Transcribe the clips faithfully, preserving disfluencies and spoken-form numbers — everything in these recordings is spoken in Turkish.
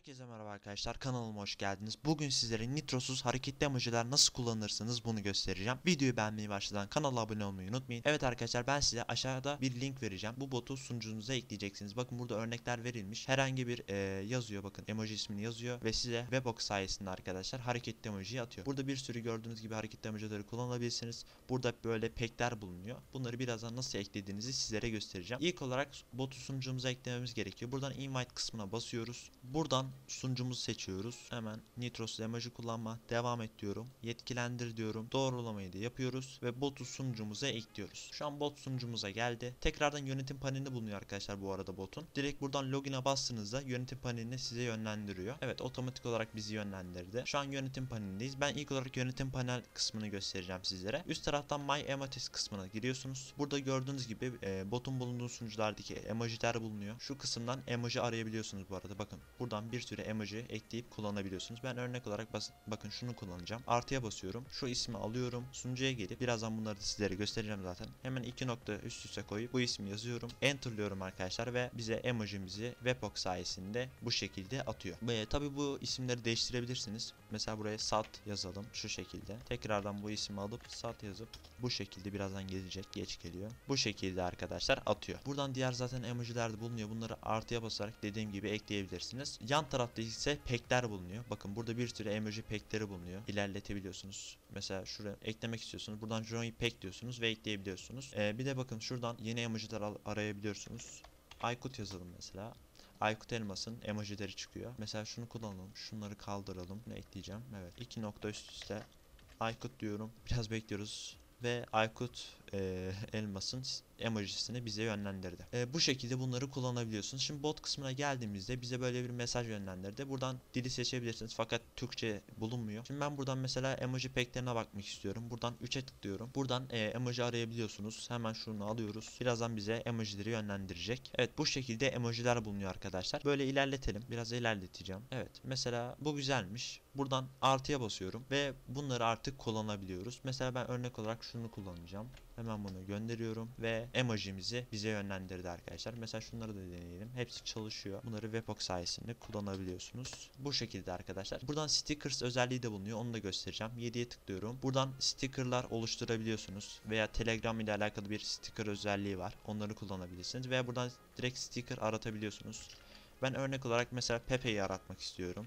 Herkese merhaba arkadaşlar, kanalıma hoş geldiniz. Bugün sizlere nitrosuz hareketli emojiler nasıl kullanırsınız bunu göstereceğim. Videoyu beğenmeyi başladan kanala abone olmayı unutmayın. Evet arkadaşlar, ben size aşağıda bir link vereceğim. Bu botu sunucunuza ekleyeceksiniz. Bakın burada örnekler verilmiş. Herhangi bir e, yazıyor, bakın emoji ismini yazıyor ve size Webbox sayesinde arkadaşlar hareketli emojiyi atıyor. Burada bir sürü gördüğünüz gibi hareketli emojileri kullanabilirsiniz. Burada böyle pekler bulunuyor. Bunları birazdan nasıl eklediğinizi sizlere göstereceğim. İlk olarak botu sunucumuza eklememiz gerekiyor. Buradan invite kısmına basıyoruz. Buradan sunucumuzu seçiyoruz. Hemen nitrosuz emoji kullanma, devam et diyorum. Yetkilendir diyorum. Doğrulamayı da yapıyoruz ve botu sunucumuza ekliyoruz. Şu an bot sunucumuza geldi. Tekrardan yönetim panelinde bulunuyor arkadaşlar bu arada botun. Direkt buradan login'e bastığınızda yönetim paneline size yönlendiriyor. Evet, otomatik olarak bizi yönlendirdi. Şu an yönetim panelindeyiz. Ben ilk olarak yönetim panel kısmını göstereceğim sizlere. Üst taraftan My Emotes kısmına giriyorsunuz. Burada gördüğünüz gibi e, botun bulunduğu sunuculardaki emojiler bulunuyor. Şu kısımdan emoji arayabiliyorsunuz bu arada. Bakın buradan bir sürü emoji ekleyip kullanabiliyorsunuz. Ben örnek olarak bas bakın şunu kullanacağım. Artıya basıyorum. Şu ismi alıyorum. Sunucuya gelip birazdan bunları da sizlere göstereceğim zaten. Hemen iki nokta üst üste koyup bu ismi yazıyorum. Enter'lıyorum arkadaşlar ve bize emojimizi Webbox sayesinde bu şekilde atıyor. Ve tabi bu isimleri değiştirebilirsiniz. Mesela buraya sat yazalım şu şekilde. Tekrardan bu ismi alıp sat yazıp bu şekilde birazdan gelecek. Geç geliyor. Bu şekilde arkadaşlar atıyor. Buradan diğer zaten emojiler de bulunuyor. Bunları artıya basarak dediğim gibi ekleyebilirsiniz. Yan tarafta ise pekler bulunuyor. Bakın burada bir sürü emoji pekleri bulunuyor. İlerletebiliyorsunuz. Mesela şuraya eklemek istiyorsunuz. Buradan join pek diyorsunuz ve ekleyebiliyorsunuz. Ee, bir de bakın şuradan yeni emojiler arayabiliyorsunuz. Aykut yazalım mesela. Aykut Elmas'ın emojileri çıkıyor. Mesela şunu kullanalım. Şunları kaldıralım. Ne ekleyeceğim? Evet. iki nokta üst üste Aykut diyorum. Biraz bekliyoruz. Ve Aykut e, Elmas'ın emojisini bize yönlendirdi. E, bu şekilde bunları kullanabiliyorsunuz. Şimdi bot kısmına geldiğimizde bize böyle bir mesaj yönlendirdi. Buradan dili seçebilirsiniz fakat Türkçe bulunmuyor. Şimdi ben buradan mesela emoji peklerine bakmak istiyorum. Buradan üçe tıklıyorum. Buradan e, emoji arayabiliyorsunuz. Hemen şunu alıyoruz. Birazdan bize emojileri yönlendirecek. Evet, bu şekilde emojiler bulunuyor arkadaşlar. Böyle ilerletelim. Biraz ilerleteceğim. Evet, mesela bu güzelmiş. Buradan artıya basıyorum ve bunları artık kullanabiliyoruz. Mesela ben örnek olarak şunu kullanacağım. Hemen bunu gönderiyorum ve emojimizi bize yönlendirdi arkadaşlar. Mesela şunları da deneyelim. Hepsi çalışıyor. Bunları Webbox sayesinde kullanabiliyorsunuz. Bu şekilde arkadaşlar. Buradan stickers özelliği de bulunuyor. Onu da göstereceğim. yediye tıklıyorum. Buradan stickerlar oluşturabiliyorsunuz. Veya Telegram ile alakalı bir sticker özelliği var. Onları kullanabilirsiniz. Veya buradan direkt sticker aratabiliyorsunuz. Ben örnek olarak mesela Pepe'yi aratmak istiyorum.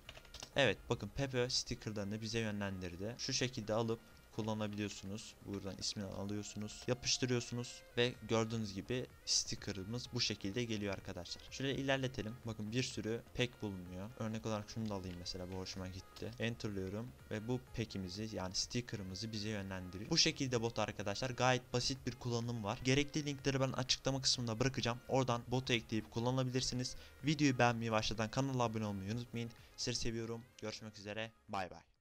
Evet, bakın Pepe stickerlarını bize yönlendirdi. Şu şekilde alıp kullanabiliyorsunuz. Buradan ismini alıyorsunuz, yapıştırıyorsunuz ve gördüğünüz gibi stickerımız bu şekilde geliyor arkadaşlar. Şöyle ilerletelim. Bakın bir sürü pek bulunuyor. Örnek olarak şunu da alayım mesela, bu hoşuma gitti. Enter'lıyorum ve bu pekimizi yani stickerımızı bize yönlendiriyor. Bu şekilde bot arkadaşlar, gayet basit bir kullanım var. Gerekli linkleri ben açıklama kısmında bırakacağım. Oradan botu ekleyip kullanabilirsiniz. Videoyu beğenmeyi, başladan kanala abone olmayı unutmayın. Sizleri seviyorum. Görüşmek üzere. Bay bay.